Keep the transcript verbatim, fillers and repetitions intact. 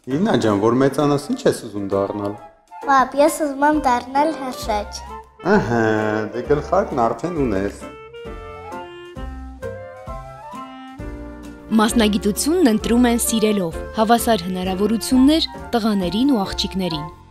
Իննա ջան, որ մեծանաս ինչ ես ուզում դառնալ։ Պապ, ես ուզում եմ դառնալ հրշեջ։ Ահա, դե գլխարկն արդեն ունես։ Մասնագիտությունն ընտրում են սիրելով, հավասար հնարավորություններ տղաներին ու աղջիկներին։